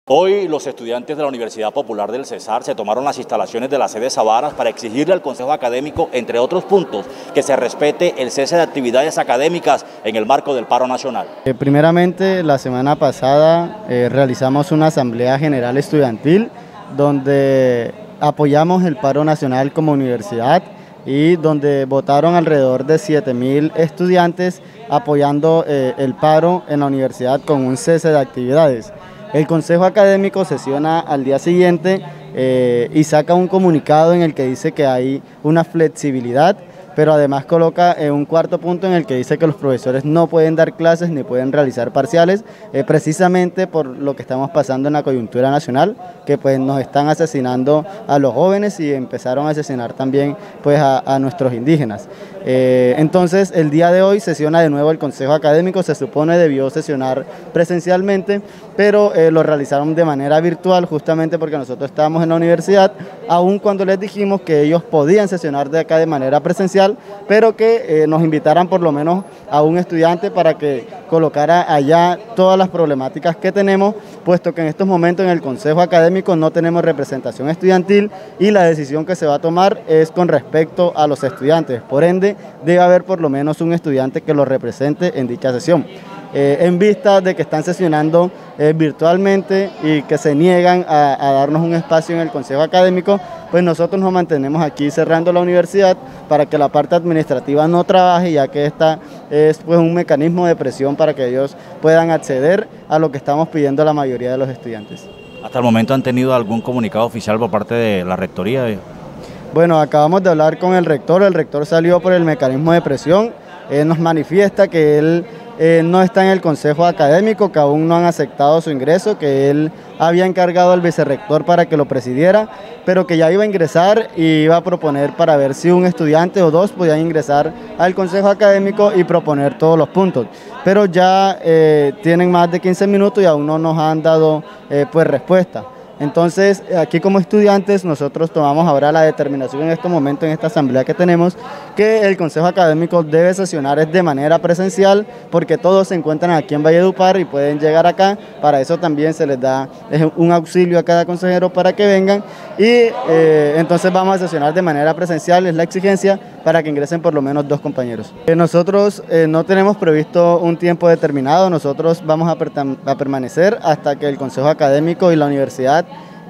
Hoy los estudiantes de la Universidad Popular del Cesar se tomaron las instalaciones de la sede Savaras para exigirle al Consejo Académico, entre otros puntos, que se respete el cese de actividades académicas en el marco del paro nacional. Primeramente, la semana pasada realizamos una asamblea general estudiantil donde apoyamos el paro nacional como universidad y donde votaron alrededor de 7.000 estudiantes apoyando el paro en la universidad con un cese de actividades. El Consejo Académico sesiona al día siguiente y saca un comunicado en el que dice que hay una flexibilidad, pero además coloca un cuarto punto en el que dice que los profesores no pueden dar clases ni pueden realizar parciales, precisamente por lo que estamos pasando en la coyuntura nacional, que pues nos están asesinando a los jóvenes y empezaron a asesinar también pues a nuestros indígenas. Entonces el día de hoy sesiona de nuevo el Consejo Académico, se supone debió sesionar presencialmente, pero lo realizaron de manera virtual justamente porque nosotros estábamos en la universidad, aun cuando les dijimos que ellos podían sesionar de acá de manera presencial, pero que nos invitaran por lo menos a un estudiante para que colocara allá todas las problemáticas que tenemos, puesto que en estos momentos en el Consejo Académico no tenemos representación estudiantil y la decisión que se va a tomar es con respecto a los estudiantes. Por ende, debe haber por lo menos un estudiante que lo represente en dicha sesión. En vista de que están sesionando virtualmente y que se niegan a darnos un espacio en el Consejo Académico, pues nosotros nos mantenemos aquí cerrando la universidad para que la parte administrativa no trabaje, ya que esta es pues un mecanismo de presión para que ellos puedan acceder a lo que estamos pidiendo la mayoría de los estudiantes. ¿Hasta el momento han tenido algún comunicado oficial por parte de la rectoría? Bueno, acabamos de hablar con el rector salió por el mecanismo de presión, nos manifiesta que él no está en el Consejo Académico, que aún no han aceptado su ingreso, que él había encargado al vicerrector para que lo presidiera, pero que ya iba a ingresar y iba a proponer para ver si un estudiante o dos podían ingresar al Consejo Académico y proponer todos los puntos. Pero ya tienen más de 15 minutos y aún no nos han dado pues respuesta. Entonces, aquí como estudiantes, nosotros tomamos ahora la determinación en este momento, en esta asamblea que tenemos, que el Consejo Académico debe sesionar de manera presencial, porque todos se encuentran aquí en Valledupar y pueden llegar acá. Para eso también se les da un auxilio a cada consejero para que vengan y entonces vamos a sesionar de manera presencial, es la exigencia, para que ingresen por lo menos 2 compañeros. Nosotros no tenemos previsto un tiempo determinado, nosotros vamos a permanecer hasta que el Consejo Académico y la universidad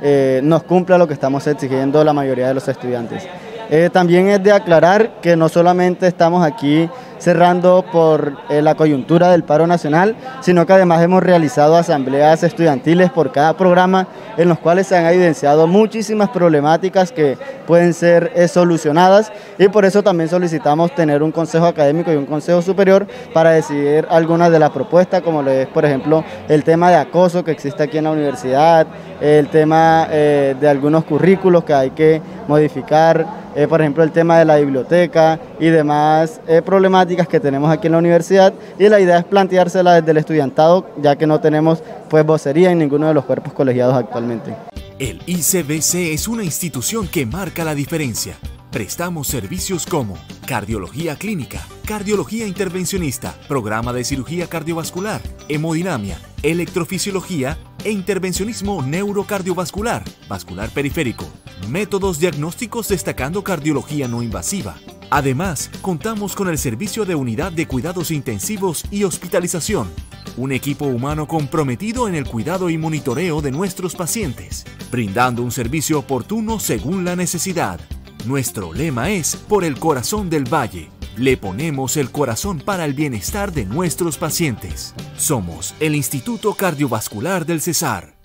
nos cumpla lo que estamos exigiendo la mayoría de los estudiantes. También es de aclarar que no solamente estamos aquí cerrando por la coyuntura del paro nacional, sino que además hemos realizado asambleas estudiantiles por cada programa en los cuales se han evidenciado muchísimas problemáticas que pueden ser solucionadas y por eso también solicitamos tener un consejo académico y un consejo superior para decidir algunas de las propuestas, como lo es por ejemplo el tema de acoso que existe aquí en la universidad, el tema de algunos currículos que hay que modificar, por ejemplo el tema de la biblioteca y demás problemáticas que tenemos aquí en la universidad, y la idea es planteársela desde el estudiantado, ya que no tenemos pues vocería en ninguno de los cuerpos colegiados actualmente. El ICBC es una institución que marca la diferencia. Prestamos servicios como cardiología clínica, cardiología intervencionista, programa de cirugía cardiovascular, hemodinamia, electrofisiología e intervencionismo neurocardiovascular, vascular periférico, métodos diagnósticos destacando cardiología no invasiva. Además, contamos con el servicio de unidad de cuidados intensivos y hospitalización, un equipo humano comprometido en el cuidado y monitoreo de nuestros pacientes, brindando un servicio oportuno según la necesidad. Nuestro lema es por el corazón del valle. Le ponemos el corazón para el bienestar de nuestros pacientes. Somos el Instituto Cardiovascular del Cesar.